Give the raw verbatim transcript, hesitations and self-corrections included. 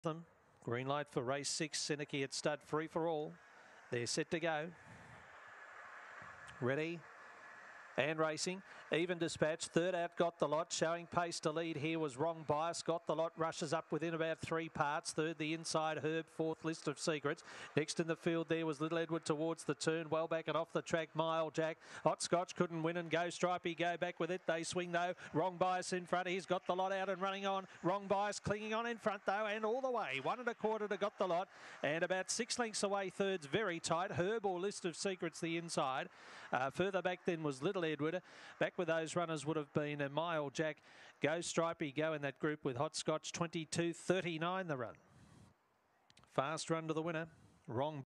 them. Green light for race six. Synergy at stud, free for all. They're set to go. Ready and racing. Even Dispatch, third out, Got the Lot. Showing pace to lead here was Wrong Bias. Got the Lot rushes up within about three parts. Third, the Inside Herb. Fourth, List of Secrets. Next in the field there was Little Edward towards the turn. Well back and off the track, Mile Jack. Hot Scotch couldn't win and Go Stripey go back with it. They swing though. Wrong Bias in front. He's Got the Lot out and running on. Wrong Bias clinging on in front though, and all the way. One and a quarter to Got the Lot, and about six lengths away. Third's very tight. Herb or List of Secrets the inside. Uh, further back then was Little Edward. Back with those runners would have been a Mile Jack. Go Stripey go in that group with Hot Scotch. Twenty-two thirty-nine the run. Fast run to the winner. Wrong